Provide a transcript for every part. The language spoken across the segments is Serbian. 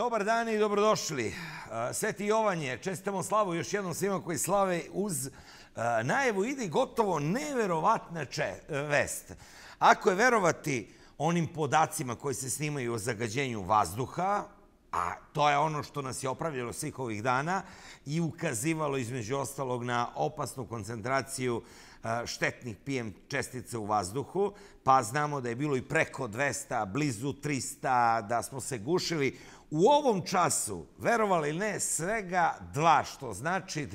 Dobar dan i dobrodošli. Sveti Jovan je, čestitamo slavu još jednom svima koji slave uz najavu ide gotovo neverovatna vest. Ako je verovati onim podacima koji se snimaju o zagađenju vazduha, a to je ono što nas je opravljalo svih ovih dana i ukazivalo između ostalog na opasnu koncentraciju štetnih PM čestica u vazduhu, pa znamo da je bilo i preko 200, blizu 300, da smo se gušili. U ovom času, verovali ili ne, svega 2, što znači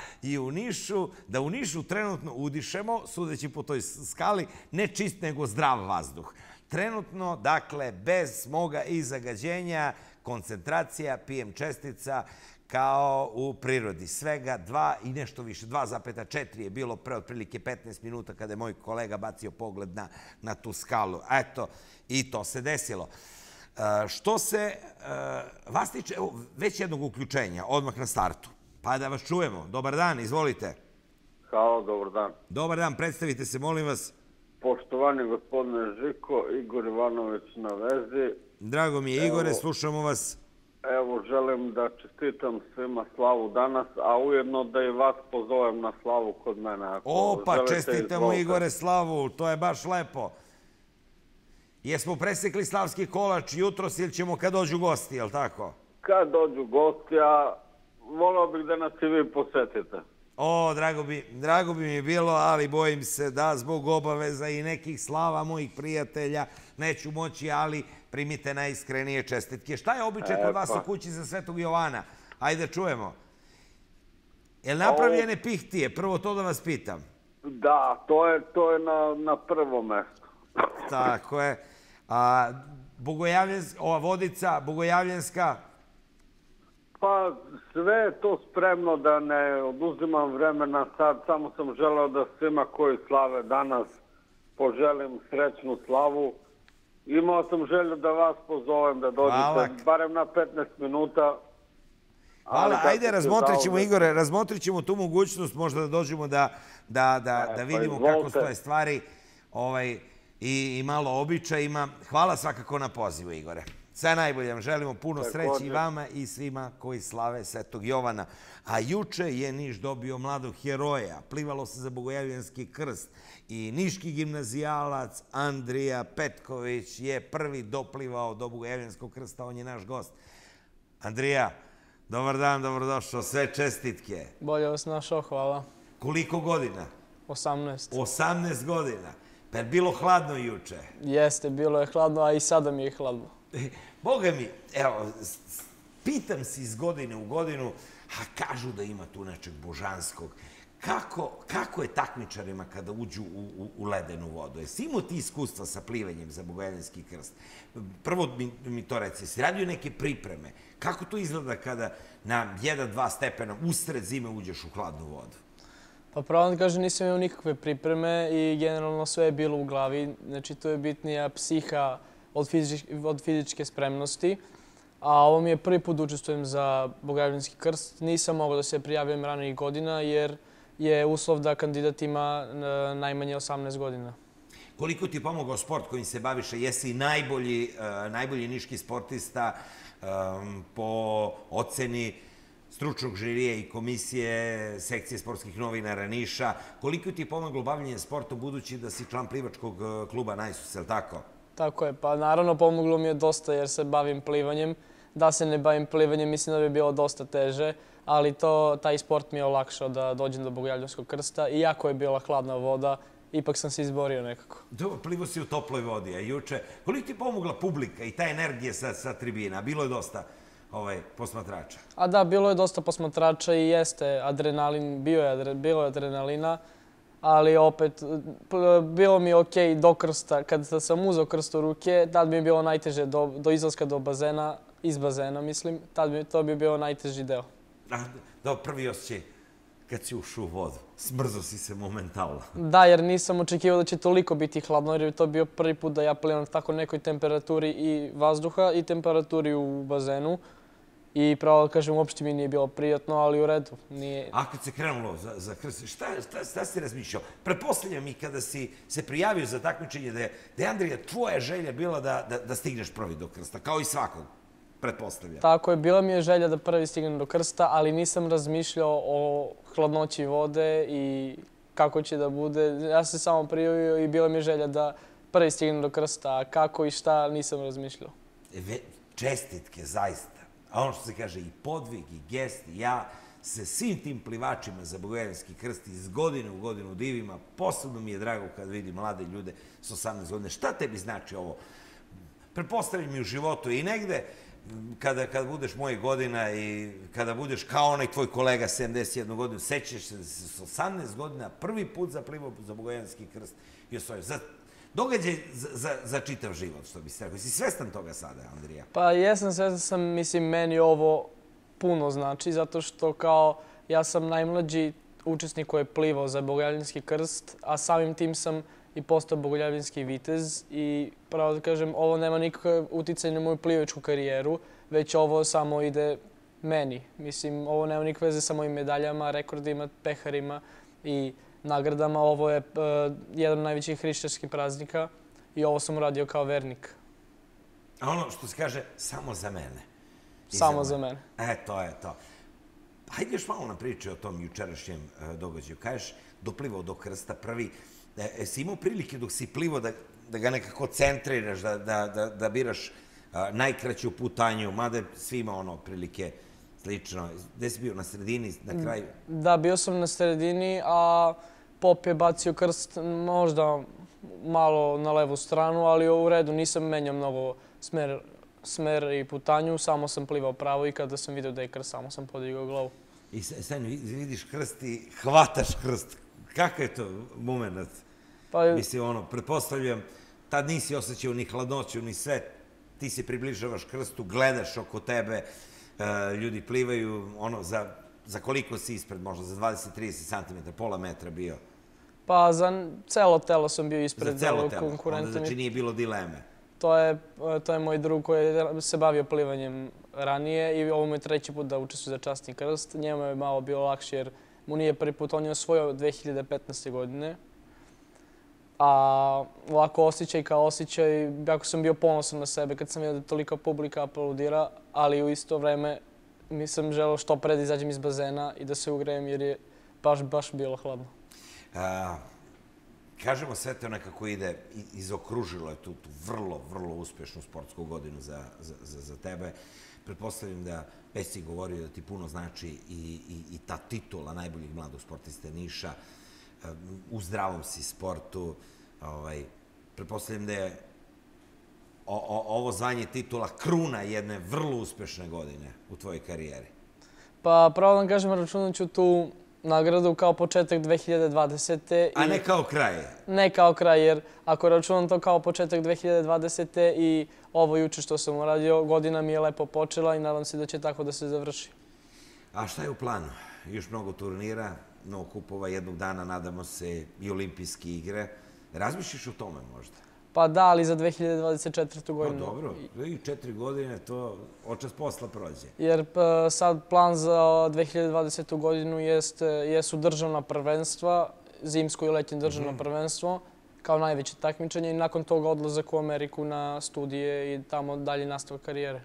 da u Nišu trenutno udišemo, sudeći po toj skali, ne čist nego zdrav vazduh. Trenutno, dakle, bez smoga i zagađenja, koncentracija PM čestica kao u prirodi. Svega 2 i nešto više, 2,4 je bilo pre otprilike 15 minuta kada je moj kolega bacio pogled na tu skalu. Eto, i to se desilo. Što se vas tiče, već jednog uključenja, odmah na startu. Pa da vas čujemo. Dobar dan, izvolite. Halo, dobar dan. Dobar dan, predstavite se, molim vas. Poštovani gospodine Žiko, Igor Ivanović na vezi. Drago mi je, Igore, slušamo vas. Evo, želim da čestitam svima slavu danas, a ujedno da i vas pozovem na slavu kod mene. Opa, čestitamo Igore slavu, to je baš lepo. Jesmo presekli slavski kolač jutros ili ćemo kad dođu gosti, je li tako? Kad dođu gosti, a volao bih da nas i vi posetite. O, drago bi mi bilo, ali bojim se da zbog obaveza i nekih slava mojih prijatelja neću moći, ali primite najiskrenije čestitke. Šta je običaj kod vas u kući za Svetog Jovana? Ajde čujemo. Je li napravljene pihtije? Prvo to da vas pitam. Da, to je na prvo mesto. Tako je. A ova vodica, bogojavljenska? Pa sve je to spremno, da ne oduzimam vremena sad, samo sam želeo da svima koji slave danas poželim srećnu slavu. Imao sam želju da vas pozovem da dođete, barem na 15 minuta. Hvala, ajde razmotrit ćemo, Igore, razmotrit ćemo tu mogućnost, možda da dođemo da vidimo kako stoje stvari i malo običajima. Hvala svakako na pozivu, Igore. Sve najbolje vam želimo, puno sreće i vama i svima koji slave Svetog Jovana. A juče je Niš dobio mladog heroja, plivalo se za Bogojavljanski krst i niški gimnazijalac Andrija Petković je prvi doplivao do Bogojavljanskog krsta, on je naš gost. Andrija, dobar dan, dobrodošao, sve čestitke. Bolje vas našao, hvala. Koliko godina? 18. 18 godina. Pa je bilo hladno juče? Jeste, bilo je hladno, a i sada mi je hladno. Boga mi, evo, pitam se iz godine u godinu, a kažu da ima tu nečeg božanskog. Kako je takmičarima kada uđu u ledenu vodu? Jesi imao ti iskustva sa plivanjem za Bogojavljanski krst? Prvo mi to reci, si radio neke pripreme? Kako to izgleda kada na 1-2 stepena usred zime uđeš u hladnu vodu? Pa pravo da kažem, nisam imao nikakve pripreme i generalno sve je bilo u glavi. Znači, to je bitnija psiha od fizičke spremnosti. A ovo mi je prvi put učestvujem za Bogojavljanski krst. Nisam mogao da se prijavim ranijih godina jer je uslov da kandidat ima najmanje 18 godina. Koliko ti je pomogao sport kojim se baviš? Jesi najbolji niški sportista po oceni stručnog žirija i komisije sekcije sportskih novinara Niša. Koliko ti je pomoglo bavljenje sportom budući da si član plivačkog kluba Najsus, je li tako? Tako je, pa naravno pomoglo mi je dosta jer se bavim plivanjem. Da se ne bavim plivanjem mislim da bi bilo dosta teže, ali taj sport mi je olakšao da dođem do Bogojavljanskog krsta. Iako je bila hladna voda, ipak sam se izborio nekako. Dobro, plivo si u toploj vodi, a juče. Koliko ti je pomogla publika i ta energija sa tribina? Bilo je dosta posmatrača? A da, bilo je dosta posmatrača i jeste adrenalin, bilo je adrenalina, ali opet bilo mi je okej do krsta. Kad sam uzeo krst u ruke, tad mi je bilo najteže do izlaska do bazena, iz bazena mislim, to bi bio najteži deo. Dobro, prvi osjećaj kad si ušao u vodu, smrzo si se momentalno. Da, jer nisam očekivao da će toliko biti hladno, jer je to bio prvi put da ja plivam tako nekoj temperaturi i vazduha i temperaturi u bazenu. I pravo da kažem, uopšte mi nije bilo prijatno, ali u redu. A kad se krenulo za krst, šta si razmišljao? Pretpostavljam i kada si se prijavio za takmičenje da je, Andrija, tvoja želja bila da stigneš prvi do krsta, kao i svakog. pretpostavljam. Tako je, bila mi je želja da prvi stignem do krsta, ali nisam razmišljao o hladnoći vode i kako će da bude. Ja sam se samo prijavio i bila mi je želja da prvi stignem do krsta, a kako i šta nisam razmišljao. Čestitke, zaista. A ono što se kaže, i podvig, i gest, i ja se svim tim plivačima za Bogojevski krst iz godine u godinu divim, a posebno mi je drago kad vidim mlade ljude s 18 godine. Šta tebi znači ovo? Pretpostavljam i u životu i negde, kada budeš mojih godina i kada budeš kao onaj tvoj kolega 71 godinu, sećaš se da si s 18 godina prvi put zaplivao za Bogojevski krst i osvojio. Događaj za čitav život, što bi se rekao. Si svestan toga sada, Andrija? Pa jesam, svestan sam, mislim, meni ovo puno znači, zato što kao ja sam najmlađi učesnik koji je plivao za Bogojevski krst, a samim tim sam i postao Bogojevski vitez i pravo da kažem, ovo nema nikakav uticaj na moju plivačku karijeru, već ovo samo ide meni. Mislim, ovo nema nikakve veze sa mojim medaljama, rekordima, peharima i nagradama. Ovo je jedan od najvećih hrišćanskih praznika i ovo sam uradio kao vernik. A ono što se kaže, samo za mene. Samo za mene. To je to. Hajde još malo nam priče o tom jučerašnjem događaju. Kažeš, doplivao do krsta prvi. Si imao prilike dok si plivao da ga nekako centriraš, da biraš najkraću putanju, mada svi ima ono prilike slično. Gde si bio, na sredini, na kraju? Da, bio sam na sredini, a Pop je bacio krst možda malo na levu stranu, ali u redu, nisam menjao mnogo smer i putanju, samo sam plivao pravo i kada sam vidio da je krst, samo sam podigao glavu. I sad vidiš krst i hvataš krst. Kakav je to moment? Mislim, ono, pretpostavljam, tad nisi osjećao ni hladnoću, ni sve. Ti se približavaš krstu, gledaš oko tebe, ljudi plivaju, ono, za koliko si ispred, možda za 20-30 cm, pola metra bio? Pa za celo telo sam bio ispred. Za celo telo, onda znači nije bilo dileme. To je moj drug koji se bavio plivanjem ranije i ovo mu je treći put da učestvuje za časni krst. Njemu je malo bilo lakše jer mu nije prvi put, on je osvojio 2015. godine. A ovako osjećaj kao osjećaj, jako sam bio ponosan na sebe kad sam vidio da tolika publika aplaudira, ali u isto vreme nisam želeo što pre da izađem iz bazena i da se ugrejem jer je baš bilo hladno. Kažemo, sve to nekako ide, izokružilo je tu vrlo uspešnu sportsku godinu za tebe. Pretpostavljam da već si govorio da ti puno znači i ta titula najboljeg mladog sportiste Niša. U zdravom si sportu. Pretpostavljam da je ovo zvanje titula kruna jedne vrlo uspešne godine u tvojoj karijeri. Pa pravo da vam kažem, računat ću tu nagradu kao početak 2020. A ne kao kraj? Ne kao kraj, jer ako računam to kao početak 2020. i ovo juče što sam uradio, godina mi je lepo počela i nadam se da će tako da se završi. A šta je u planu? Još mnogo turnira, mnogo kupova, jednog dana nadamo se i olimpijske igre. Razmišljaš o tome možda? Pa da, ali za 2024. godinu. No dobro, i 4 godine to očas posla prođe. Jer sad plan za 2020. godinu jesu državna prvenstva, zimsko i letnje državno prvenstvo, kao najveće takmičenje i nakon toga odlazak u Ameriku na studije i tamo dalje nastavak karijere.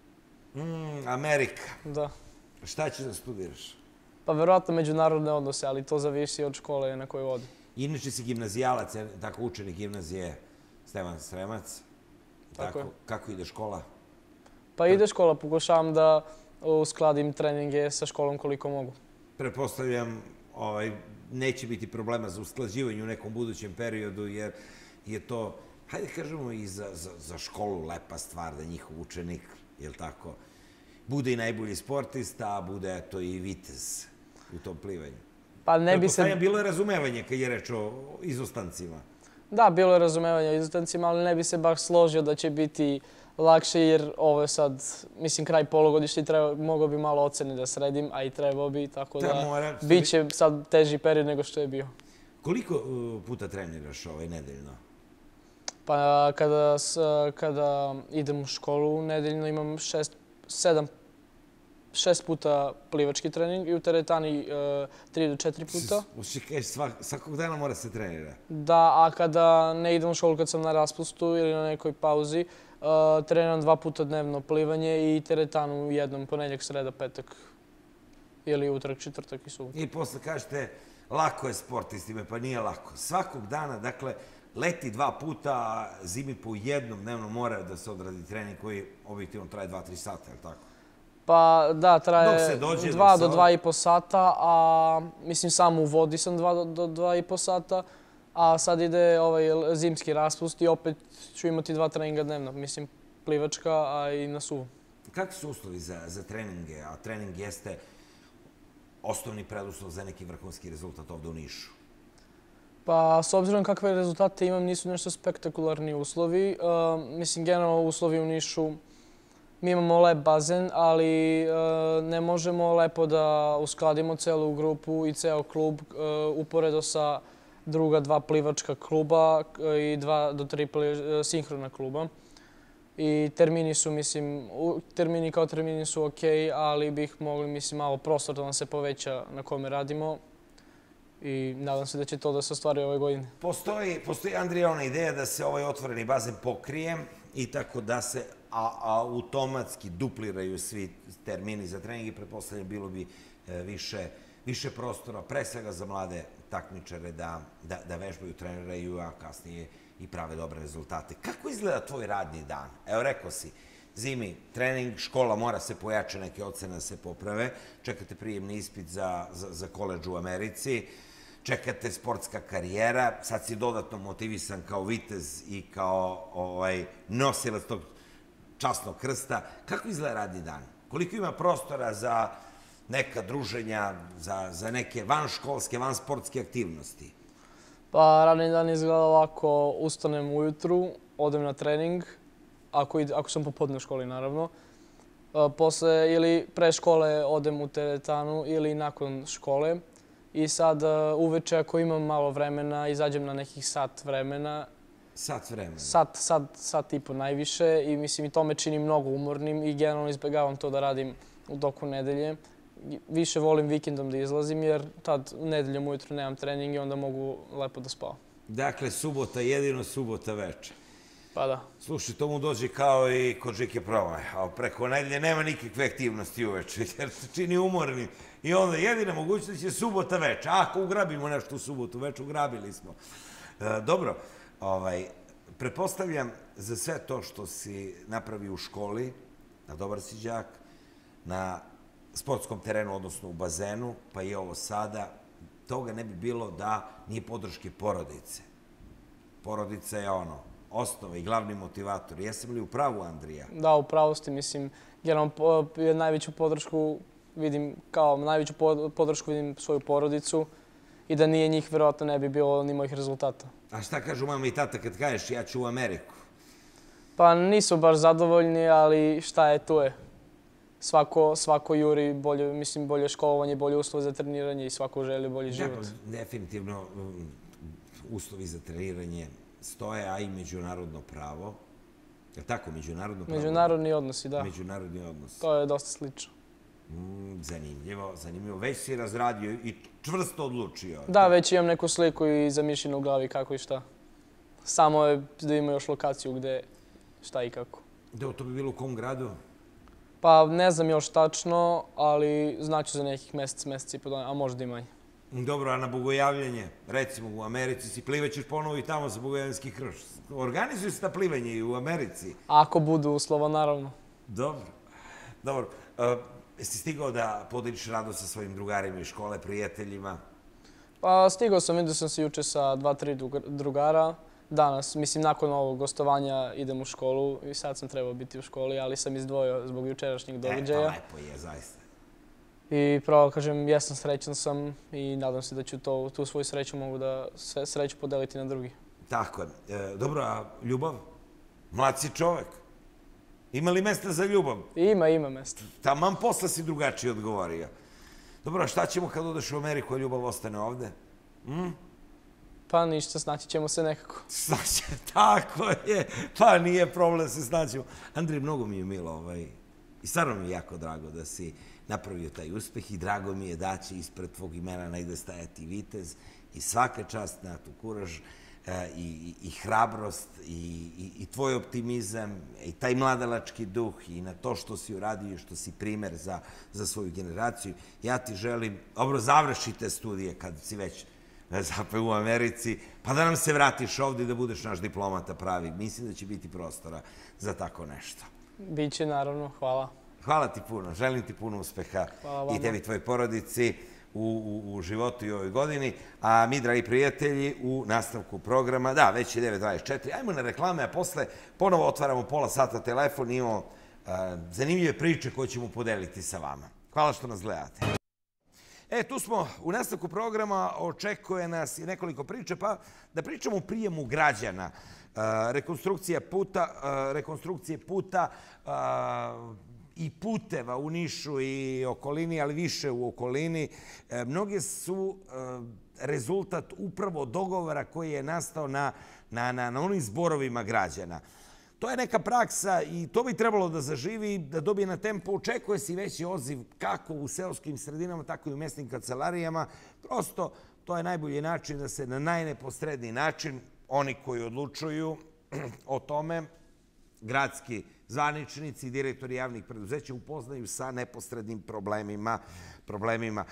Amerika. Da. Šta ćeš da studiraš? Pa verovatno međunarodne odnose, ali to zavisi od škole na kojoj vodi. Inače si gimnazijalac, tako učenik gimnazije Stevan Sremac. Tako je. Kako ide škola? Pa ide škola, pokušavam da uskladim treninge sa školom koliko mogu. Pretpostavljam, neće biti problema za usklađivanje u nekom budućem periodu, jer je to, hajde kažemo, i za školu lepa stvar da njihov učenik, jel tako, bude i najbolji sportista, a bude to i vitez u tom plivanju. Pa ne bi se... Bilo je razumevanje kad je reč o izostancima. Da, bilo je razumevanje o izostancima, ali ne bi se baš složio da će biti lakše, jer ovo je sad, mislim, kraj polugodišta i mogao bi malo ocene da sredim, a i trebao bi, tako da bit će sad teži period nego što je bio. Koliko puta treniraš nedeljno? Pa kada idem u školu nedeljno imam 6 puta plivački trening i u teretani 3 do 4 puta. Svakog dana mora se trenira? Da, a kada ne idem u školu, kad sam na raspustu ili na nekoj pauzi, treniram 2 puta dnevno plivanje i teretanu jednom, ponedjeljak, sreda, petak ili utorak, četvrtak i subot. I posle kažete, lako je sportistime, pa nije lako. Svakog dana, dakle, leti 2 puta, a zimi po jednom dnevno mora da se odradi trening koji objektivno traje 2-3 sata, je li tako? Pa da, traje Dok se dođe, 2 do 2,5 sata, a mislim samo u vodi sam 2 do 2,5 sata, a sad ide ovaj zimski raspust i opet ću imati 2 treninga dnevno, mislim plivačka, a i na suvu. Kakvi su uslovi za treninge, a trening jeste osnovni preduslov za neki vrhunski rezultat ovde u Nišu? Pa, s obzirom kakve rezultate imam, nisu nešto spektakularni uslovi. Mislim, generalno uslovi u Nišu, mi imamo lep bazen, ali ne možemo lepo da uskladimo celu grupu i ceo klub uporedo sa druga 2 plivačka kluba i 2 do 3 sinhrona kluba. I termini su, mislim, termini kao termini su okej, ali bih mogli, mislim, malo prostor da nam se poveća na kome radimo. I nadam se da će to da se ostvari ove godine. Postoji, Andrija, ona ideja da se ovaj otvoreni bazen pokrije i tako da se automatski dupliraju svi termini za trening i pretpostavljam bilo bi više prostora, pre svega za mlade takmičare da vežbaju, treniraju, a kasnije i prave dobre rezultate. Kako izgleda tvoj radni dan? Evo, rekao si, zimi trening, škola mora se pojače, neke ocene se poprave, čekate prijemni ispit za koledž u Americi, čekate sportska karijera, sad si dodatno motivisan kao vitez i kao nosilac tog časnog krsta. Kako izgleda radni dan? Koliko ima prostora za neka druženja, za neke vanškolske, vansportske aktivnosti? Pa, radni dan izgleda ovako, ustanem ujutru, odem na trening, ako sam popodne u školi, naravno. Posle ili pre škole odem u teretanu ili nakon škole. I sad uveče, ako imam malo vremena, izađem na nekih sat vremena. Sat vremena? Sat i po najviše i mislim i to me čini mnogo umornim i generalno izbegavam to da radim u toku nedelje. Više volim vikendom da izlazim jer tad nedeljom ujutru nemam trening i onda mogu lepo da spavam. Dakle, subota jedino, subota večer. Pa da. Slušaj, to mu dođe kao i kod Žike Promaje, a preko nedelje nema nikakve aktivnosti uveče jer se čini umornim. I onda jedina mogućnost je subota večer. Ako ugrabimo nešto u subotu večer, ugrabili smo. Dobro, pretpostavljam za sve to što si napravio u školi, na dobar si đak, na sportskom terenu, odnosno u bazenu, pa i ovo sada, toga ne bi bilo da nije podrške porodice. Porodica je osnova i glavni motivator. Jesam li u pravu, Andrija? Da, u pravu ste, mislim, generalno najveću podršku vidim svoju porodicu i da nije njih, verovatno ne bi bilo ni mojih rezultata. A šta kažu mama i tata kad kažeš ja ću u Ameriku? Pa nisu baš zadovoljni, ali šta je, tu je. Svako juri bolje školovanje, bolje uslove za treniranje i svako želi bolji život. Definitivno uslovi za treniranje stoje, a i međunarodno pravo. Je li tako, međunarodno pravo? Međunarodni odnosi, da. Međunarodni odnosi. To je dosta slično. Zanimljivo. Već si razradio i čvrsto odlučio. Da, već imam neku sliku i zamišljenu u glavi kako i šta. Samo je da ima još lokaciju gde, šta i kako. To bi bilo u kom gradu? Pa ne znam još tačno, ali znaću za nekih mesec i po dana, a možda i manje. Dobro, a na bogojavljanje, recimo u Americi si plivaćeš ponovo i tamo za bogojavljanski krst. Organizuju se ta plivanje i u Americi? Ako budu uslova, naravno. Dobro. Jesi stigao da podeliš radost sa svojim drugarima iz škole, prijateljima? Pa stigao sam, vidio sam se juče sa 2-3 drugara. Danas, mislim, nakon ovog gostovanja idem u školu i sad sam trebao biti u školi, ali sam izdvojio zbog jučerašnjeg događaja. Pa lepo je, zaista. I pravo kažem, jesam, srećan sam i nadam se da ću tu svoju sreću mogu da sreću podeliti na drugi. Tako je. Dobro, a ljubav? Mlad si čovek. Ima li mesta za ljubav? Ima mesta. Taman posle si drugačije odgovorio. Dobro, a šta ćemo kad odeš u Ameriku, a ljubav ostane ovde? Pa ništa, snaći ćemo se nekako. Tako je. Pa nije problem, se snaćemo. Andrej, mnogo mi je milo i stvarno mi je jako drago da si napravio taj uspeh i drago mi je da će ispred tvog imena negde stajati vitez i svaka čast na tu kuraž. i hrabrost i tvoj optimizam i taj mladalački duh i na to što si uradio i što si primer za svoju generaciju. Ja ti želim, dobro, završite studije kad si već u Americi, pa da nam se vratiš ovdje i da budeš naš diplomata pravi. Mislim da će biti prostora za tako nešto. Biće, naravno. Hvala. Hvala ti puno. Želim ti puno uspeha i tebi i tvojoj porodici u životu i ovoj godini. A mi, dragi prijatelji, u nastavku programa, da, već je 9:24, ajmo na reklame, a posle ponovo otvaramo pola sata telefon i imamo zanimljive priče koje ćemo podeliti sa vama. Hvala što nas gledate. Tu smo u nastavku programa, očekuje nas i nekoliko priče, pa da pričamo o prijemu građana. Rekonstrukcije puta i puteva u Nišu i okolini, ali više u okolini, mnoge su rezultat upravo dogovora koji je nastao na onim zborovima građana. To je neka praksa i to bi trebalo da zaživi, da dobije na tempo. Očekuje se i veći odziv kako u seoskim sredinama, tako i u mesnim kancelarijama. Prosto, to je najbolji način da se na najneposredniji način oni koji odlučuju o tome, gradski zvaničnici i direktori javnih preduzeća upoznaju sa neposrednim problemima.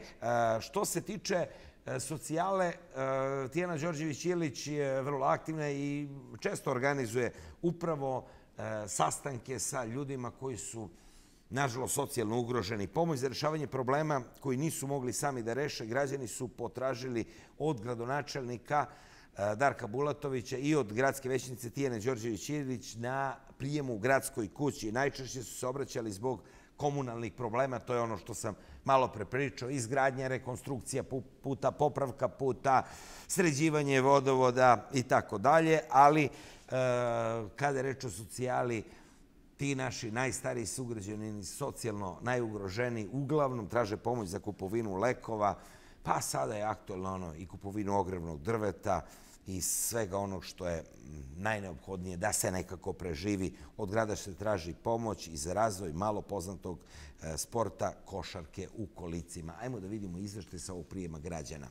Što se tiče socijale, Tijana Đorđević-Ilić je vrlo aktivna i često organizuje upravo sastanke sa ljudima koji su, nažalost, socijalno ugroženi. Pomoć za rešavanje problema koji nisu mogli sami da reše, građani su potražili od gradonačelnika Darka Bulatovića i od gradske većnice Tijane Đorđević-Ilić na prijemu u gradskoj kući. Najčešće su se obraćali zbog komunalnih problema, to je ono što sam malo pre pričao, izgradnja, rekonstrukcija puta, popravka puta, sređivanje vodovoda i tako dalje, ali kada je reč o socijali, ti naši najstariji sugrađani, socijalno najugroženiji, uglavnom traže pomoć za kupovinu lekova, pa sada je aktualno i kupovinu ogrevnog drveta i svega onog što je najneophodnije da se nekako preživi. Od grada se traži pomoć i za razvoj malo poznatog sporta košarke u kolicima. Ajmo da vidimo izveštaj sa ovog prijema građana.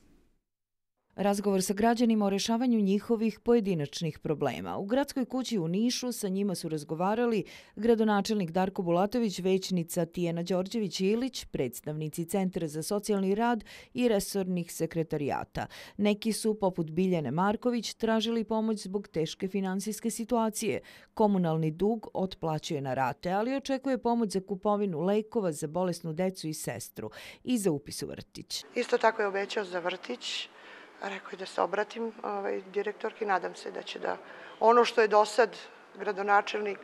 Razgovor sa građanima o rešavanju njihovih pojedinačnih problema. U gradskoj kući u Nišu sa njima su razgovarali gradonačelnik Darko Bulatović, većnica Tijana Đorđević-Ilić, predstavnici Centra za socijalni rad i resornih sekretarijata. Neki su, poput Biljane Marković, tražili pomoć zbog teške finansijske situacije. Komunalni dug otplaćuje na rate, ali očekuje pomoć za kupovinu lekova za bolesnu decu i sestru i za upis u vrtić. Isto tako je obećao za vrtić. Rekao je da se obratim direktorki, nadam se da će da ono što je do sad gradonačelnik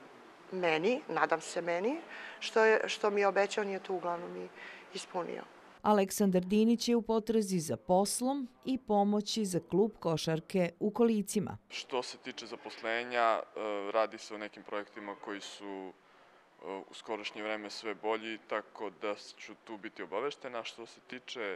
meni, nadam se meni, što mi je obećao nije to uglavnom i ispunio. Aleksandar Dinić je u potrazi za poslom i pomoći za klub košarke u Kolicima. Što se tiče zaposlenja, radi se o nekim projektima koji su u skorošnje vreme sve bolji, tako da ću tu biti obaveštena. Što se tiče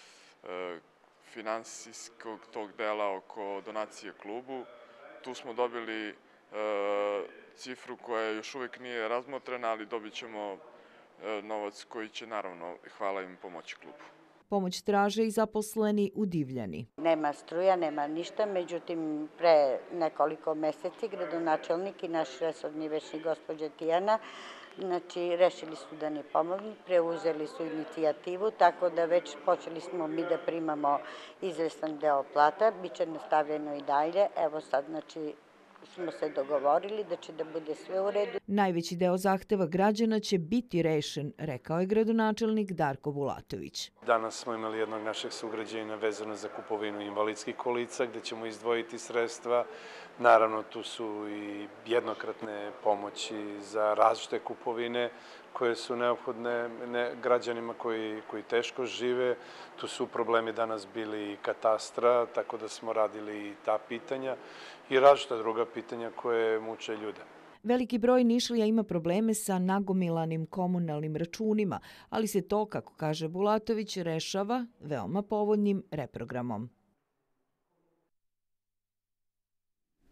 finansijskog tog dela oko donacije klubu, tu smo dobili cifru koja još uvijek nije razmotrena, ali dobit ćemo novac koji će, naravno, hvala im, pomoći klubu. Pomoć traže i zaposleni u Divljani. Nema struja, nema ništa, međutim, pre nekoliko meseci gradonačelnik i naš resorni većnik gospođa Tijana, znači, rešili su da ne pomognu, preuzeli su inicijativu, tako da već počeli smo mi da primamo izvestan deo plata, bit će nastavljeno i dalje. Evo sad, znači, smo se dogovorili da će da bude sve u redu. Najveći deo zahteva građana će biti rešen, rekao je gradonačelnik Darko Bulatović. Danas smo imali jednog našeg sugrađanina vezano za kupovinu invalidskih kolica, gde ćemo izdvojiti sredstva. Naravno, tu su i jednokratne pomoći za različite kupovine koje su neophodne građanima koji teško žive. Tu su problemi danas bili i katastra, tako da smo radili i ta pitanja i različita druga pitanja koje muče ljude. Veliki broj Nišlija ima probleme sa nagomilanim komunalnim računima, ali se to, kako kaže Bulatović, rešava veoma povoljnim reprogramom.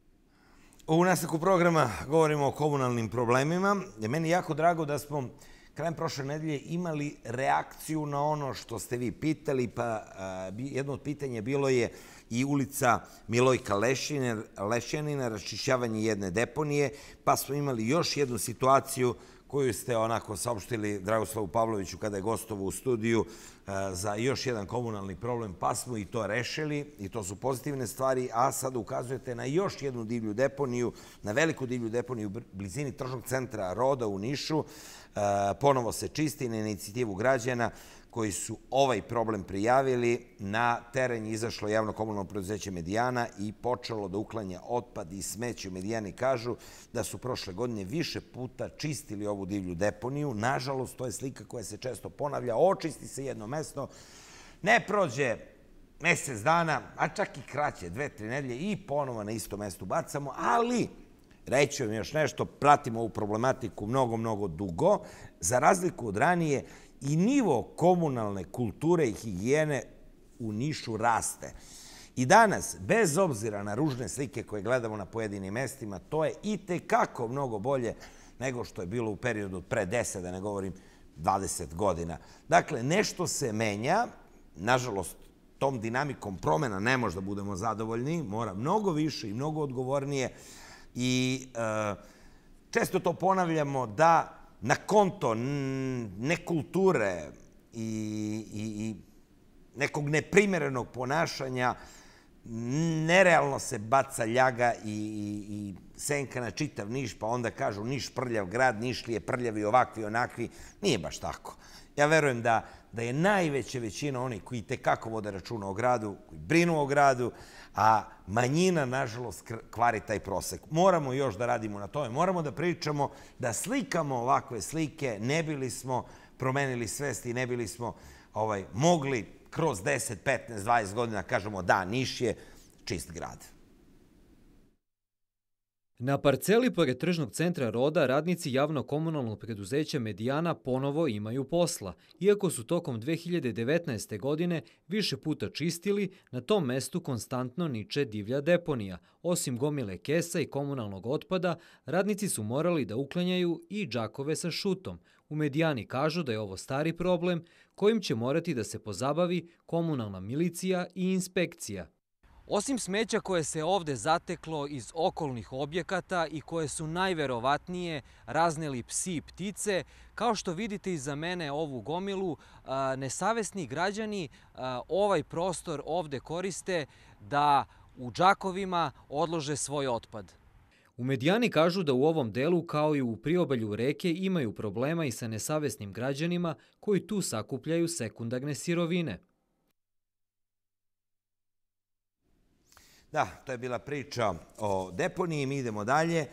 U nastavku programa govorimo o komunalnim problemima. Meni je jako drago da smo krajem prošle nedelje imali reakciju na ono što ste vi pitali, pa jedno od pitanja bilo je i ulica Milojka Lešjanina, raščišćavanje jedne deponije, pa smo imali još jednu situaciju koju ste onako saopštili Dragoslavu Pavloviću kada je gostovao u studiju za još jedan komunalni problem, pa smo i to rešili i to su pozitivne stvari, a sada ukazujete na još jednu divlju deponiju, na veliku divlju deponiju u blizini tržnog centra Roda u Nišu. Ponovo se čisti na inicijativu građana koji su ovaj problem prijavili. Na teren je izašlo javno komunalno preduzeće Medijana i počelo da uklanja otpad i smeće. Medijani kažu da su prošle godine više puta čistili ovu divlju deponiju. Nažalost, to je slika koja se često ponavlja. Očisti se jedno mesto, ne prođe mesec dana, a čak i kraće, 2-3 nedelje i ponovo na isto mesto bacamo, ali reći vam još nešto, pratimo ovu problematiku mnogo dugo. Za razliku od ranije, i nivo komunalne kulture i higijene u Nišu raste. I danas, bez obzira na ružne slike koje gledamo na pojedinim mestima, to je i tekako mnogo bolje nego što je bilo u periodu pre 10, da ne govorim 20 godina. Dakle, nešto se menja, nažalost, tom dinamikom promena ne možda budemo zadovoljni, mora mnogo više i mnogo odgovornije i često to ponavljamo da na konto nekulture i nekog neprimerenog ponašanja nerealno se baca ljaga i senka na čitav Niš, pa onda kažu Niš prljav grad, Nišlije prljavi ovakvi, onakvi. Nije baš tako. Ja verujem da je najveća većina onih koji tekako vode računa o gradu, koji brinu o gradu, a manjina, nažalost, kvari taj prosek. Moramo još da radimo na tome, moramo da pričamo, da slikamo ovakve slike, ne bili smo promenili svest i ne bili smo mogli kroz 10, 15, 20 godina kažemo da, Niš je čist grad. Na parceli pored tržnog centra Roda radnici javno-komunalnog preduzeća Medijana ponovo imaju posla. Iako su tokom 2019. godine više puta čistili, na tom mestu konstantno niče divlja deponija. Osim gomile kesa i komunalnog otpada, radnici su morali da uklanjaju i džakove sa šutom. U Medijani kažu da je ovo stari problem kojim će morati da se pozabavi komunalna milicija i inspekcija. Osim smeća koje se ovde zateklo iz okolnih objekata i koje su najverovatnije razneli psi i ptice, kao što vidite iza mene ovu gomilu, nesavesni građani ovaj prostor ovde koriste da u džakovima odlože svoj otpad. U Medijani kažu da u ovom delu, kao i u priobalju reke, imaju problema i sa nesavesnim građanima koji tu sakupljaju sekundarne sirovine. Da, to je bila priča o deponiji. Mi idemo dalje.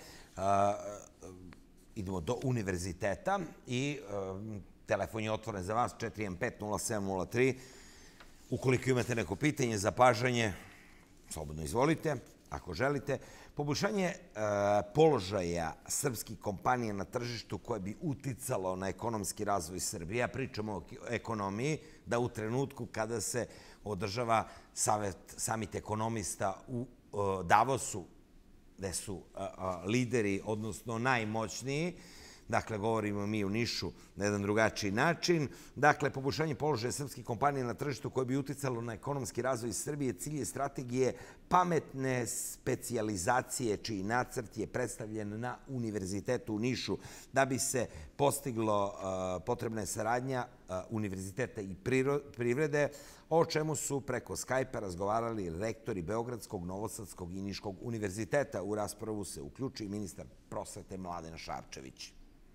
Idemo do univerziteta i telefon je otvoren za vas 415-0703. Ukoliko imate neko pitanje, zapažanje, slobodno izvolite, ako želite. Poboljšanje položaja srpskih kompanija na tržištu koje bi uticalo na ekonomski razvoj Srbije. Ja pričam o ekonomiji, da u trenutku kada se održava samit ekonomista u Davosu, gde su lideri, odnosno najmoćniji, dakle, govorimo mi u Nišu na jedan drugačiji način. Dakle, poboljšanje položaja srpskih kompanija na tržištu koje bi uticalo na ekonomski razvoj Srbije, cilj je strategije pametne specijalizacije, čiji nacrt je predstavljen na Univerzitetu u Nišu. Da bi se postiglo potrebna je saradnja univerziteta i privrede, o čemu su preko Skype-a razgovarali rektori Beogradskog, Novosadskog i Niškog univerziteta. U raspravu se uključi ministar prosvete Mladen Šarčević.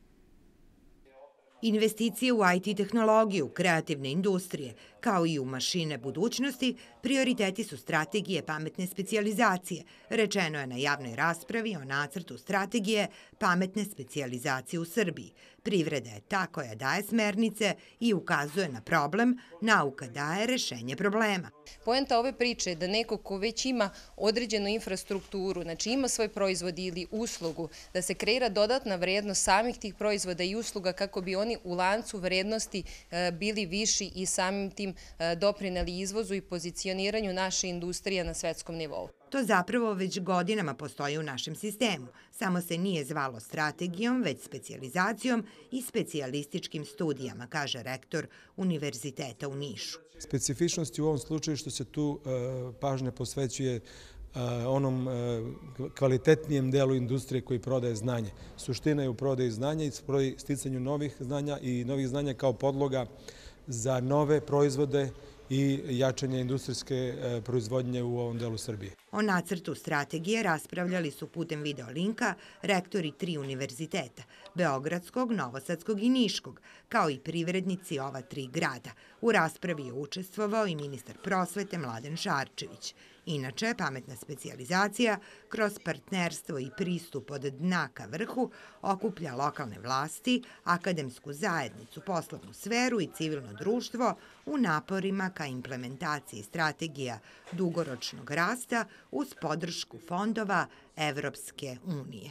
Investicije u IT tehnologiju, kreativne industrije, kao i u mašine budućnosti, prioriteti su strategije pametne specijalizacije, rečeno je na javnoj raspravi o nacrtu strategije pametne specijalizacije u Srbiji. Privreda je ta koja daje smernice i ukazuje na problem, nauka daje rešenje problema. Poenta ove priče je da neko ko već ima određenu infrastrukturu, znači ima svoj proizvod ili uslugu, da se kreira dodatna vrednost samih tih proizvoda i usluga kako bi oni u lancu vrednosti bili viši i samim tim doprineli izvozu i pozicioniranju naše industrije na svetskom nivou. To zapravo već godinama postoji u našem sistemu, samo se nije zvalo strategijom, već specijalizacijom i specijalističkim studijama, kaže rektor Univerziteta u Nišu. Specifičnost je u ovom slučaju što se tu pažnja posvećuje onom kvalitetnijem delu industrije koji prodaje znanje. Suština je u prodaji znanja i sticanju novih znanja i novih znanja kao podloga za nove proizvode i jačanje industrijske proizvodnje u ovom delu Srbije. O nacrtu strategije raspravljali su putem video linka rektori 3 univerziteta, Beogradskog, Novosadskog i Niškog, kao i privrednici ova 3 grada. U raspravi je učestvovao i ministar prosvete Mladen Šarčević. Inače, pametna specijalizacija kroz partnerstvo i pristup od dna ka vrhu okuplja lokalne vlasti, akademsku zajednicu, poslovnu sferu i civilno društvo u naporima ka implementaciji strategija dugoročnog rasta uz podršku fondova Evropske unije.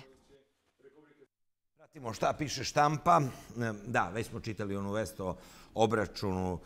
Pratimo šta piše štampa. Da, već smo čitali onu vest o obračunu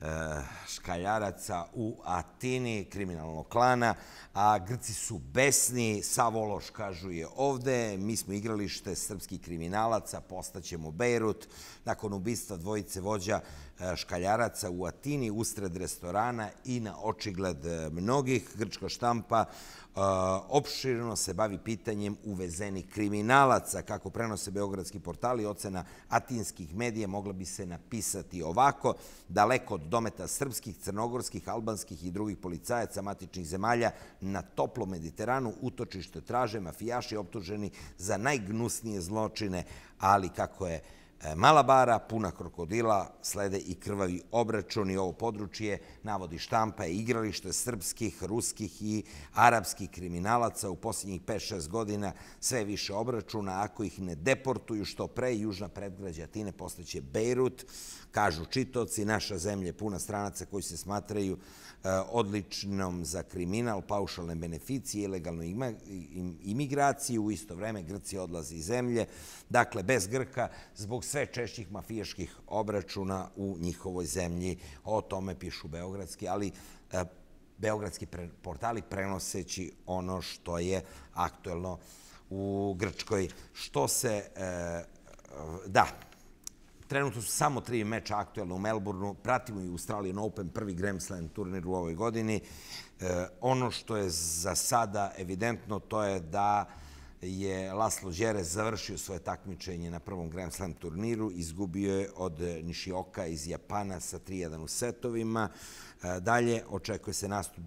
škaljaraca u Atini, kriminalnog klana, a Grci su besni, sav ološ, kažu, je ovde, mi smo igralište srpskih kriminalaca, postaćemo Bejrut. Nakon ubistva dvojice vođa škaljaraca u Atini, usred restorana i na očigled mnogih, grčka štampa opširno se bavi pitanjem uvezenih kriminalaca. Kako prenose beogradski portali, ocena atinskih medija mogla bi se napisati ovako: daleko od dometa srpskih, crnogorskih, albanskih i drugih policajaca matičnih zemalja na toplom Mediteranu utočište traže mafijaši optuženi za najgnusnije zločine, ali kako je mala bara, puna krokodila, slede i krvavi obračuni. Ovo područje, navodi štampa, je igralište srpskih, ruskih i arapskih kriminalaca. U posljednjih 5-6 godina sve više obračuna. Ako ih ne deportuju što pre, južna predgrađa Atine postaće Bejrut. Kažu čitaoci, naša zemlja je puna stranaca koji se smatraju odličnom za kriminal, paušalne beneficije, ilegalnu imigraciju. U isto vreme Grci odlaze iz zemlje. Dakle, bez Grka, zbog sve češćih mafijaških obračuna u njihovoj zemlji. O tome pišu beogradski, ali beogradski portali prenoseći ono što je aktuelno u Grčkoj. Što se... Da, trenutno su samo 3 meča aktuelno u Melbourneu. Pratimo i Australian Open, prvi Grand Slam turnir u ovoj godini. Ono što je za sada evidentno, to je da je Laslo Đerez završio svoje takmičenje na prvom Grand Slam turniru. Izgubio je od Nishioka iz Japana sa 3-1 u setovima. Dalje očekuje se nastup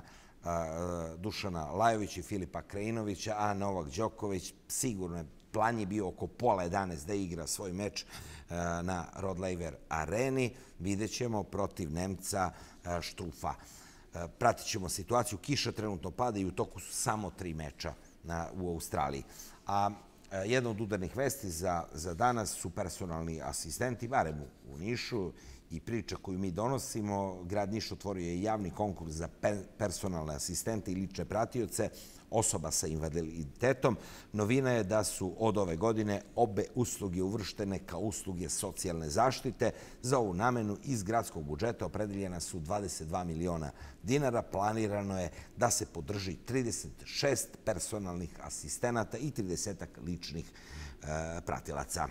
Dušana Lajovića i Filipa Krajinovića, a Novak Đoković sigurno je, plan je bio oko pola 11 da igra svoj meč na Rod Laver areni. Vidjet ćemo protiv Nemca Štrufa. Pratit ćemo situaciju. Kiša trenutno pada i u toku su samo 3 meča u Australiji. A jedna od udarnih vesti za danas su personalni asistenti, barem u Nišu, i priča koju mi donosimo. Grad Niš otvorio je javni konkurs za personalne asistente i lične pratioce osoba sa invaliditetom. Novina je da su od ove godine obe usluge uvrštene kao usluge socijalne zaštite. Za ovu namenu iz gradskog budžeta opredeljena su 22 miliona dinara. Planirano je da se podrži 36 personalnih asistenata i 30 ličnih pratilaca.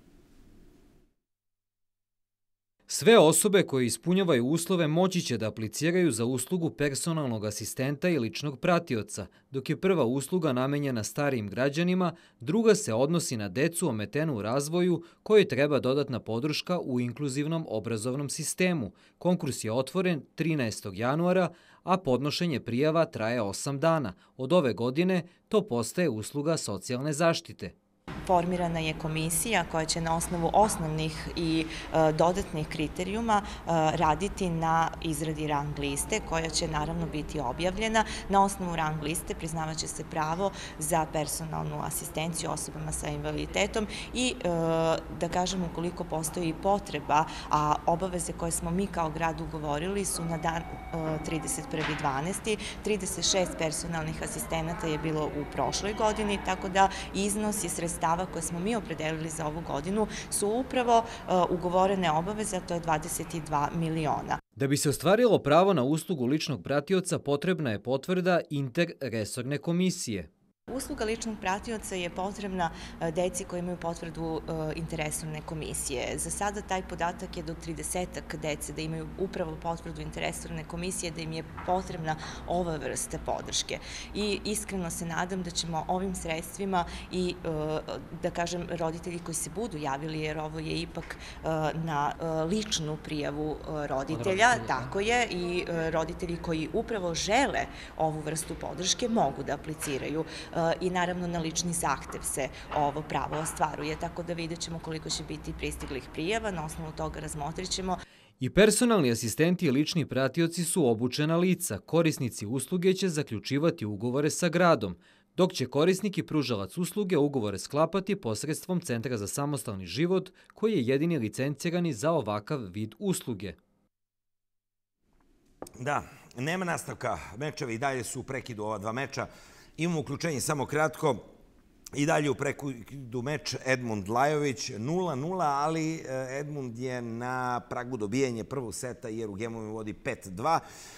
Sve osobe koje ispunjavaju uslove moći će da apliciraju za uslugu personalnog asistenta i ličnog pratioca, dok je prva usluga namenjena starijim građanima, druga se odnosi na decu ometenu u razvoju kojoj treba dodatna podrška u inkluzivnom obrazovnom sistemu. Konkurs je otvoren 13. januara, a podnošenje prijava traje 8 dana. Od ove godine to postaje usluga socijalne zaštite. Formirana je komisija koja će na osnovu osnovnih i dodatnih kriterijuma raditi na izradi rang liste, koja će naravno biti objavljena. Na osnovu rang liste priznavaće se pravo za personalnu asistenciju osobama sa invaliditetom i, da kažem, ukoliko postoji potreba, a obaveze koje smo mi kao grad ugovorili su na dan 31.12. 36 personalnih asistenata je bilo u prošloj godini, tako da iznos i sredstava koje smo mi opredelili za ovu godinu su upravo ugovorene obaveze, a to je 22 miliona. Da bi se ostvarilo pravo na uslugu ličnog pratioca, potrebna je potvrda interresorne komisije. Usluga ličnog pratioca je potrebna deci koji imaju potvrdu interresorne komisije. Za sada taj podatak je do 30-ak dece da imaju upravo potvrdu interresorne komisije, da im je potrebna ova vrsta podrške. I iskreno se nadam da ćemo ovim sredstvima i, da kažem, roditelji koji se budu javili, jer ovo je ipak na ličnu prijavu roditelja, tako je, i roditelji koji upravo žele ovu vrstu podrške mogu da apliciraju. I naravno na lični zahtev se ovo pravo ostvaruje, tako da vidjet ćemo koliko će biti pristiglih prijava, na osnovu toga razmotrit ćemo. I personalni asistenti i lični pratioci su obučena lica. Korisnici usluge će zaključivati ugovore sa gradom, dok će korisnik i pružalac usluge ugovore sklapati posredstvom Centra za samostalni život, koji je jedini licencirani za ovakav vid usluge. Da, nema nastavka. Mečevi i dalje su u prekidu, ova dva meča. Imamo uključenje samo kratko. I dalje u prekidu meč Edmund Lajović 0-0, ali Edmund je na pragu dobijanja prvog seta jer u gemovima vodi 5-2,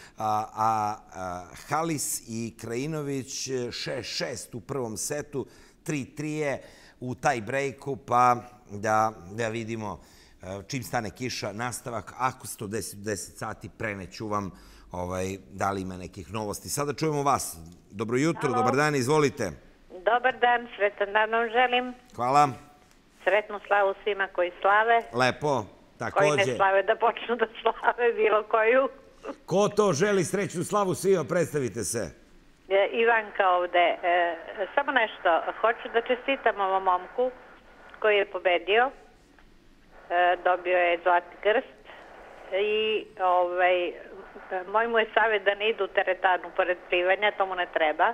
a Halis i Krajinović 6-6 u prvom setu, 3-3 je u taj breaku, pa da vidimo čim stane kiša, nastavak. Ako se to desi 10 sati, preneću vam da li ima nekih novosti. Sada čujemo vas. Dobro jutro, dobar dan, izvolite. Dobar dan, sretan dan vam želim. Hvala. Sretnu slavu svima koji slave. Lepo, takođe. Koji ne slave da počnu da slave bilo koju. Ko to želi srećnu slavu svima, predstavite se. Ivanka ovde. Samo nešto, hoću da čestitam ovom momku koji je pobedio. Dobio je zlatni krst i moj mu je savjet da ne idu u teretanu pored plivanja, to mu ne treba.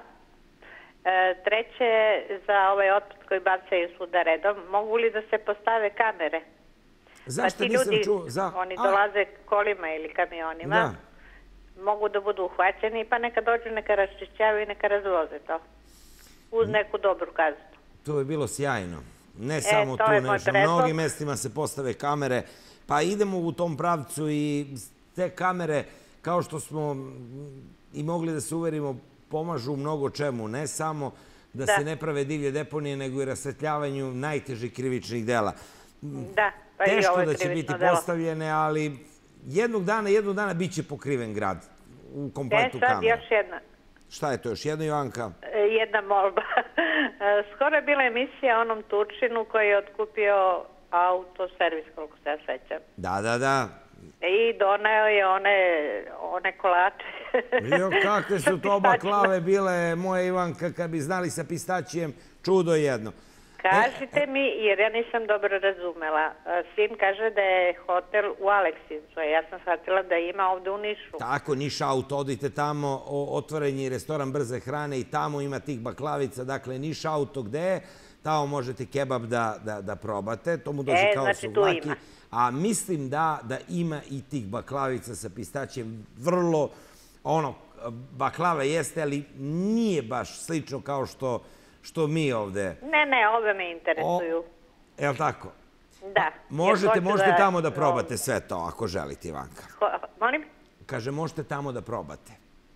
Treće, za ovaj otpad koji bacaju svuda redom, mogu li da se postave kamere? Zašto nisam čuo? Oni dolaze kolima ili kamionima, mogu da budu uhvaćeni, pa neka dođu, neka raščišćavaju i neka razvoze to. Uz neku dobru kaznu. To je bilo sjajno. Ne samo tu, na mnogim mestima se postave kamere, pa idemo u tom pravcu i te kamere, kao što smo i mogli da se uverimo, pomažu mnogo čemu, ne samo da se ne prave divlje deponije, nego i rasvetljavanju najtežih krivičnih dela. Teško da će biti postavljene, ali jednog dana bit će pokriven grad u kompletu kamera. Sad još jedna. Šta je to, još jedna, Ivanka? Jedna molba. Skoro je bila emisija o onom Turčinu koji je otkupio autoservis, koliko se ja sećam. Da. I doneo je one kolače. Vidio kakve su to baklave bile, moja Ivanka, kad bi znali sa pistačijem, čudo jedno. Kažite mi, jer ja nisam dobro razumela, sin kaže da je hotel u Aleksincu, ja sam shvatila da ima ovde u Nišu. Tako, Niš Auto, odite tamo, otvoren je restoran brze hrane i tamo ima tih baklavica, dakle Niš Auto gde je, tamo možete kebab da probate, to mu dođe kao suvlaki. A mislim da ima i tih baklavica sa pistačijem, vrlo, baklava jeste, ali nije baš slično kao što mi ovde. Ne, ove me interesuju. Je li tako? Da. Možete tamo da probate sve to, ako želite, Ivanka. Molim? Kaže, možete tamo da probate.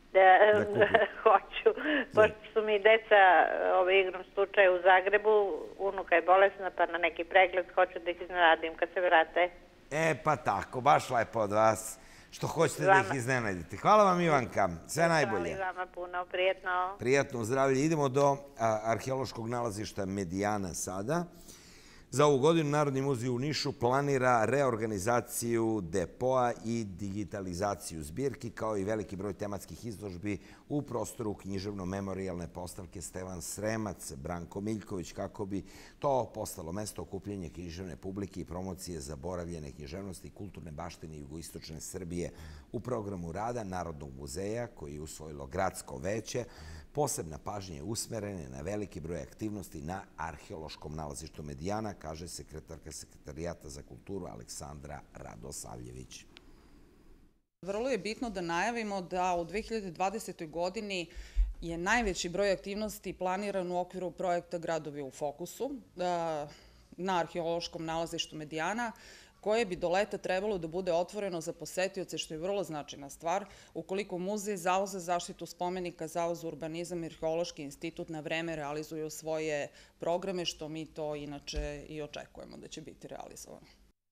Hoću. Pošto su mi deca igrom slučaja u Zagrebu, unuka je bolesna, pa na neki pregled hoću da ih iznenadim kad se vrate. Pa tako, baš lepo od vas. Što hoćete da ih iznenadite. Hvala vam, Ivanka. Sve najbolje. Hvala i vama puno. Prijetno. Prijetno zdravlje. Idemo do arheološkog nalazišta Medijana sada. Za ovu godinu Narodni muzej u Nišu planira reorganizaciju depoa i digitalizaciju zbirki, kao i veliki broj tematskih izložbi u prostoru književno-memorijalne postavke Stevan Sremac, Branko Miljković, kako bi to postalo mesto okupljenja književne publike i promocije zaboravljene književnosti i kulturne baštine jugoistočne Srbije. U programu rada Narodnog muzeja, koji je usvojilo Gradsko veće, posebna pažnja je usmerena na veliki broj aktivnosti na arheološkom nalazištu Medijana, kaže sekretarka Sekretarijata za kulturu Aleksandra Radosavljević. Vrlo je bitno da najavimo da u 2020. godini je najveći broj aktivnosti planiran u okviru projekta Gradovi u fokusu na arheološkom nalazištu Medijana. koje bi do leta trebalo da bude otvoreno za posetioce, što je vrlo značajna stvar, ukoliko muzej, Zavod za zaštitu spomenika, Zavod za urbanizam i Arheološki institut na vreme realizuju svoje programe, što mi to inače i očekujemo da će biti realizovano.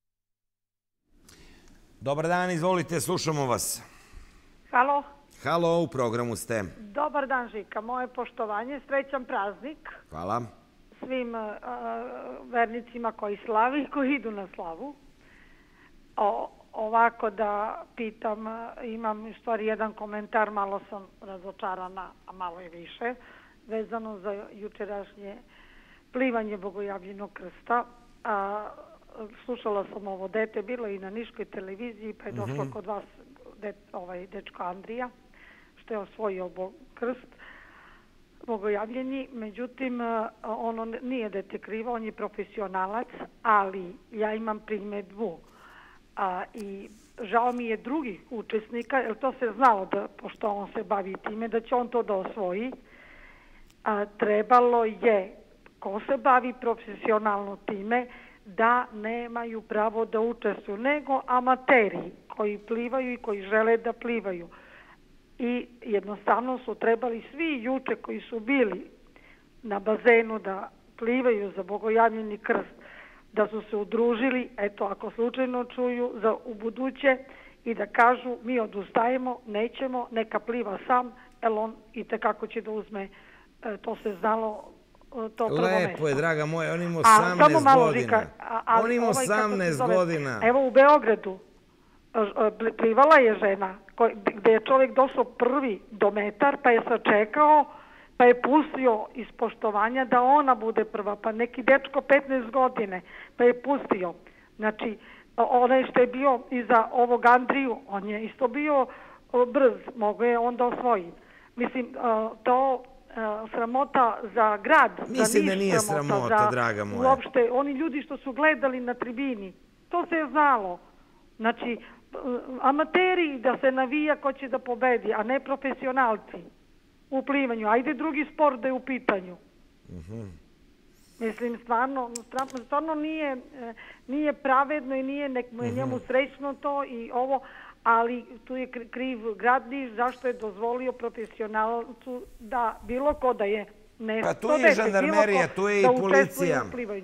Dobar dan, izvolite, slušamo vas. Halo. Halo, u programu ste. Dobar dan, Žika. Moje poštovanje, srećan praznik Hvala. svim vernicima koji slavi i koji idu na slavu. Ovako da pitam, imam u stvari jedan komentar, malo sam razočarana, a malo i više, vezano za jučerašnje plivanje Bogojavljenog krsta. Slušala sam ovo dete, bilo i na Niškoj televiziji, pa je došlo kod vas dečko Andrija, što je osvojio krst Bogojavljeni. Međutim, ono nije dete krivo, on je profesionalac, ali ja imam primedbu i žao mi je drugih učesnika, jer to se znalo da, pošto on se bavi time, da će on to da osvoji. Trebalo je, ko se bavi profesionalno time, da nemaju pravo da učestvuju, nego amateri koji plivaju i koji žele da plivaju. I jednostavno su trebali svi juče koji su bili na bazenu da plivaju za Bogojavljeni krst, da su se udružili, eto, ako slučajno čuju, za u buduće i da kažu mi odustajemo, nećemo, neka pliva sam, jer on i tekako će da uzme, to se znalo, to prvo mesto. Lepo je, draga moja, on ima 18 godina. On ima 18 godina. Evo u Beogradu plivala je žena gde je čovjek došao prvi do metar, pa je sačekao, pa je pustio iz poštovanja da ona bude prva, pa neki dečko 15 godine, pa je pustio. Znači, onaj što je bio iza ovog Andriju, on je isto bio brz, mogo je onda osvoji. Mislim, to sramota za grad. Mislim da nije sramota, draga moja. Uopšte, oni ljudi što su gledali na tribini, to se je znalo. Znači, amateri da se navija ko će da pobedi, a ne profesionalci u plivanju. Ajde drugi sport da je u pitanju. Mislim, stvarno nije pravedno i nije njemu srećno to i ovo, ali tu je kriv grad Niš zašto je dozvolio profesionalcu da bilo ko da je nešto. Pa tu je žandarmerija, tu je i policija.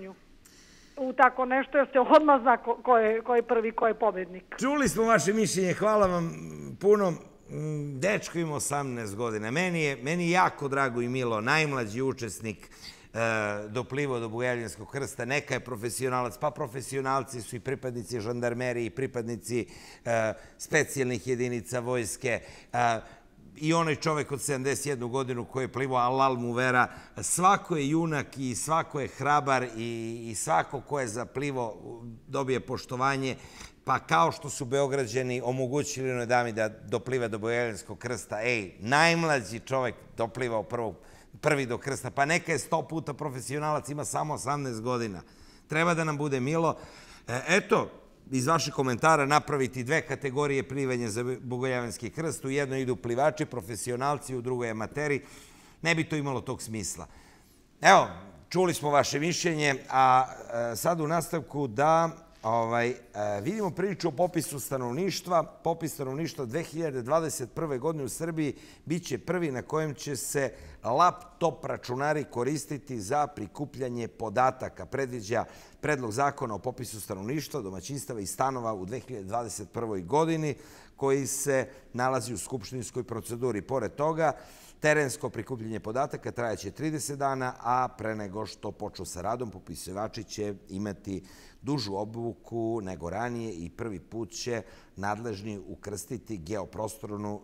U tako nešto, jer se odmah zna ko je prvi, ko je pobednik. Čuli smo vaše mišljenje, hvala vam puno. Dečko ima 18 godina. Meni je jako drago i milo, najmlađi učesnik doplivao do Bogojavljenskog krsta. Neka je profesionalac, pa profesionalci su i pripadnici žandarmerije i pripadnici specijalnih jedinica vojske. I onaj čovek od 71 godinu koji je plivao Alal mu vera, svako je junak i svako je hrabar i svako ko je zaplivao dobije poštovanje, pa kao što su Beograđani omogućili onoj dami da dopliva do Bogojavljenskog krsta, najmlađi čovek doplivao prvi do krsta, pa neka je 100 puta profesionalac, ima samo 18 godina. Treba da nam bude milo. Eto, iz vaših komentara napraviti dve kategorije plivanja za Bogojavljenski krst. U jednoj idu plivači, profesionalci, u drugoj amateri. Ne bi to imalo tog smisla. Evo, čuli smo vaše mišljenje, a sad u nastavku da vidimo priču o popisu stanovništva. Popis stanovništva 2021. godine u Srbiji biće prvi na kojem će se laptop računari koristiti za prikupljanje podataka. Predviđa predlog zakona o popisu stanovništva, domaćinstava i stanova u 2021. godini koji se nalazi u skupštinskoj proceduri. Pored toga, terensko prikupljanje podataka trajaće 30 dana, a pre nego što počnu sa radom, popisivači će imati dužu obuku nego ranije i prvi put će nadležni ukrstiti geoprostorne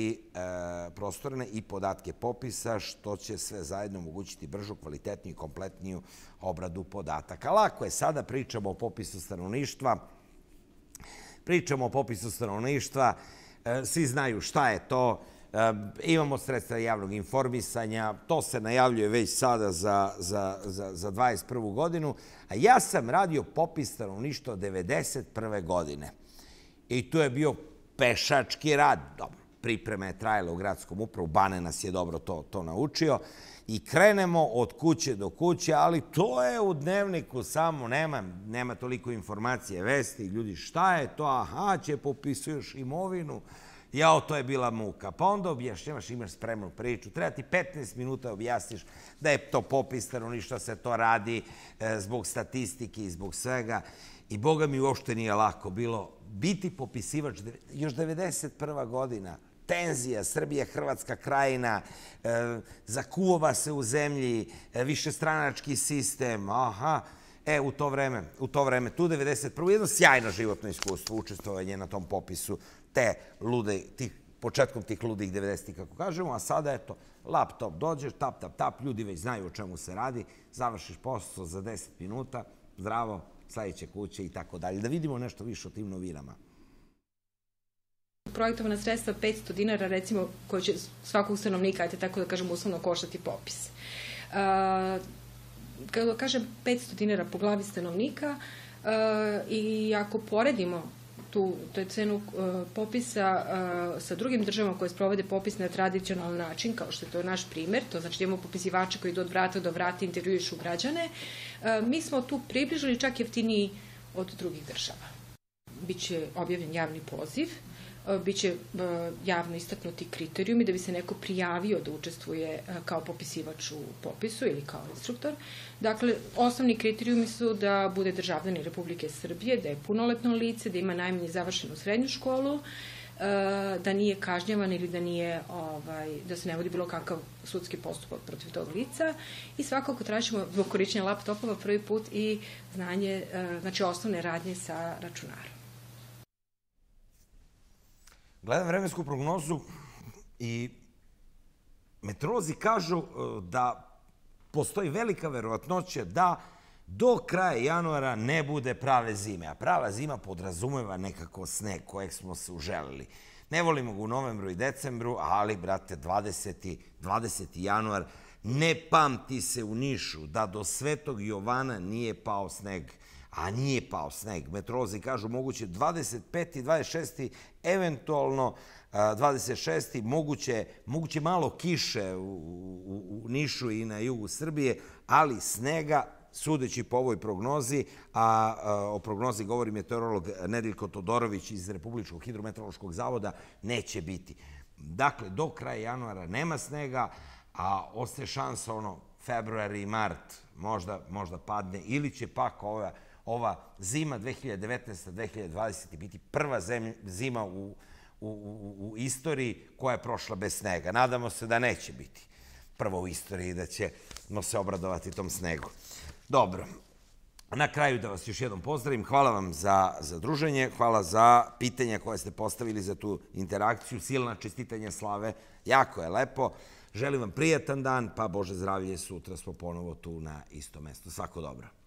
i podatke popisa, što će sve zajedno omogućiti bržu, kvalitetniju i kompletniju obradu podataka. Lako je, sada pričamo o popisu stanovništva. Svi znaju šta je to. Imamo sredstva javnog informisanja, to se najavljuje već sada za 2021. godinu, a ja sam radio popis stanovništva od 1991. godine i to je bio pešački rad. priprema je trajala u gradskom upravu, Bane nas je dobro to naučio i krenemo od kuće do kuće, ali to je u dnevniku samo, nema toliko informacije, vesti, ljudi šta je to, aha, će popisuješ imovinu, jao, to je bila muka. Pa onda objašnjavaš, imaš spremnu priču, treba ti 15 minuta objasniš da je to popis stanovništva, se to radi zbog statistike i zbog svega. I Boga mi uopšte nije lako bilo biti popisivač, još 91. godina, tenzija, Srbija, Hrvatska krajina, zakuvava se u zemlji, višestranački sistem, aha. U to vreme, tu 91. jedno sjajno životno iskustvo, učestvovanje na tom popisu, početkom tih ludih 90-ih, kako kažemo, a sada, eto, laptop dođeš, tap, ljudi već znaju o čemu se radi, završiš posao za 10 minuta, zdravo, sledeće kuće i tako dalje. Da vidimo nešto više o tim novinama. Projektovana sredstva 500 dinara, recimo, koje će svakog stanovnika, ajte tako da kažem, uslovno koštati popis. Kada kažem 500 dinara po glavi stanovnika i ako poredimo tu cenu popisa sa drugim državama koje sprovode popis na tradicionalan način, kao što je to naš primer, to znači da imamo popisivače koji idu od vrata do vrata intervjuišu građane, mi smo tu približili čak jeftiniji od drugih država. Biće objavljen javni poziv, biće javno istaknuti kriterijumi da bi se neko prijavio da učestvuje kao popisivač u popisu ili kao instruktor. Dakle, osnovni kriterijumi su da bude državljanin Republike Srbije, da je punoletno lice, da ima najmanje završenu srednju školu, da nije kažnjavan ili da se ne vodi bilo kakav sudski postupak protiv tog lica i svakako tražimo zbog korišćenja laptopova prvi put i znanje, znači osnovne radnje sa računarom. Gledam vremensku prognozu i meteorolozi kažu da postoji velika verovatnoća da do kraja januara ne bude prave zime, a prava zima podrazumeva nekako sneg kojeg smo se uželili. Ne volimo ga u novembru i decembru, ali, brate, 20. januar, ne pamti se u Nišu da do Svetog Jovana nije pao sneg. A nije pao sneg. Meteorolozi kažu moguće 25. 26. eventualno 26. moguće malo kiše u Nišu i na jugu Srbije, ali snega, sudeći po ovoj prognozi, a o prognozi govori meteorolog Nedeljko Todorović iz Republičkog hidrometeorološkog zavoda, neće biti. Dakle, do kraja januara nema snega, a ostaje šansa februar i mart možda padne ili će pak ova zima 2019-2020 biti prva zima u istoriji koja je prošla bez snega. Nadamo se da neće biti prva u istoriji i da ćemo se obradovati tom snegu. Dobro. Na kraju da vas još jednom pozdravim. Hvala vam za druženje, hvala za pitanja koje ste postavili, za tu interakciju, silna čestitanja slave. Jako je lepo. Želim vam prijatan dan, pa Bože zdravlje, sutra smo ponovo tu na istom mestu. Svako dobro.